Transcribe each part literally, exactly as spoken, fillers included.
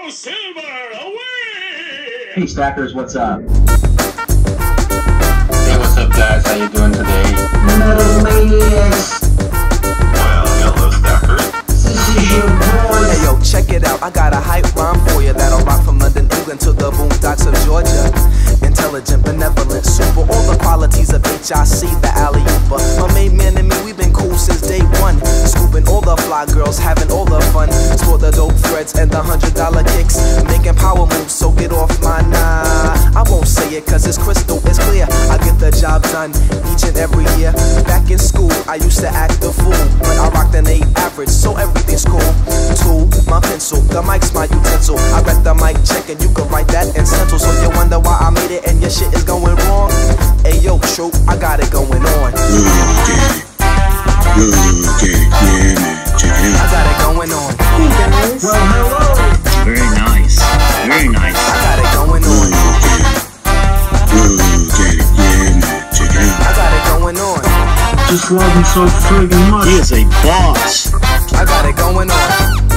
HiHo Silver, away! Hey Stackers, what's up? Hey, what's up guys? How you doing today? Metal Maniacs! Well, hello Stackers. This is your boy. Hey yo, check it out, I got a hype rhyme for you that'll rock from London, England to the boondocks of Georgia. Intelligent, benevolent, super, all the qualities of H I C, the alley-ooper. My main man and me, we've been cool since day one. Scooping all the fly girls, having all the fun. Sport the dope threads and the hundred dollar kicks. Making power moves, so get off my nah. I won't say it cause it's crystal, it's clear. I get the job done each and every year. Back in school, I used to act a fool, but I rocked an eight average, so everything's cool. Tool, my pencil, the mic's my utensil. I read the mic check and you can write that in stencil. So you wonder why I made it and your shit is going wrong. Hey yo, true, I got it going on. Look at it, look at it, yeah man, check it out. I got it going on. Hey guys. Well, hello. Very nice, very nice. I got it going on. Look at it, look at it, yeah man, check it out. I got it going on. Just love him so friggin' much. He is a boss. I got it going on.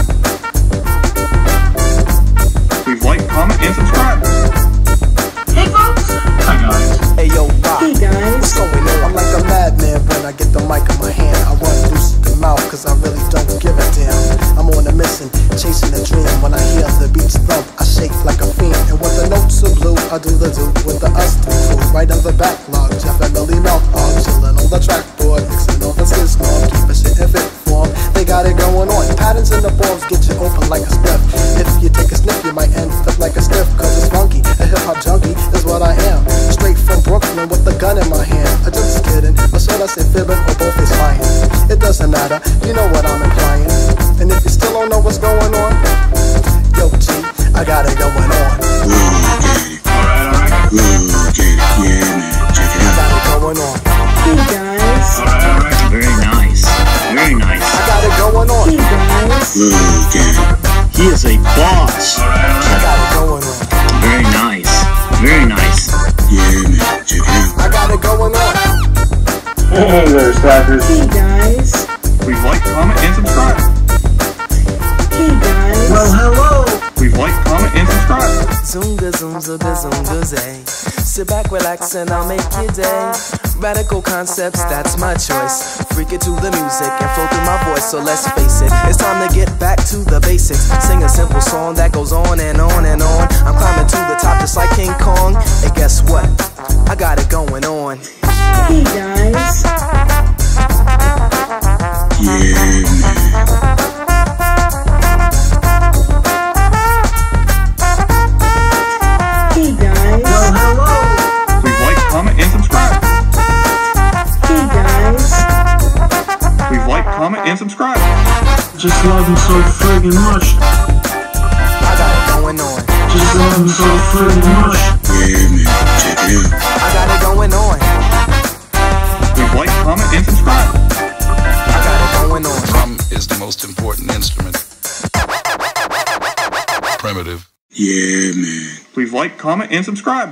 Please like, comment, and subscribe. Hey folks. Hi guys. Hey yo, Rock, Hey guys. what's going on? I'm like a madman when I get the mic in my hand. I run loose the mouth cause I really don't give a damn. I'm on a mission, chasing a dream. When I hear the beats thump, I shake like a fiend. And when the notes are blue, I do the do with the us two crew. Right on the backlog, Jeff and Millie Mouth are chilling on the trackboard, mixing all the skits norm, keeping shit in fit form. They got it going on. Patterns in the forms get you open like a spliff. If you take a sniff, you might end up like a stiff. Cause it's funky, a hip hop junkie is what I am. Straight from Brooklyn with the gun in my hand. I just kidding, but should I say fibbing or both is lying? It doesn't matter, you know what I'm implying. And if you still don't know what's going on, yo G, I got it going on. Look at it, look at it, yeah man, check it I out. got it going on. Hey guys. Very nice, very nice. I got it going on. Hey guys. Look at it, he is a boss. I got it going on. Very nice, very nice. Yeah man, check it out. I got it going on. Hey there, Stackers. Hey guys. Please like, comment, and subscribe. Hey guys. Well, hello. Please like, comment, and subscribe. Zoomga zoomza da zoomga zay. Sit back, relax, and I'll make your day. Radical concepts, that's my choice. Freak it to the music and flow through my voice. So let's face it, it's time to get back to the basics. Sing a simple song that goes on and on and on. I'm climbing to the top just like King Kong. And guess what? I got it going on. Hey guys. Yeah man. Hey guys. Well, hello. Please like, comment, and subscribe. Hey guys. Please like, comment, and subscribe. Just love him so friggin' much. I got it going on. Just love him so friggin' much. Yeah man, check it out. I got it going on. Please like, comment, and subscribe. I got it going on. Drum is the most important instrument. Primitive. Yeah man. Please like, comment, and subscribe.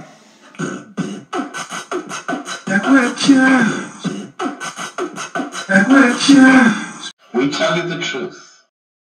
Back with ya. Back with ya. We tell you the truth.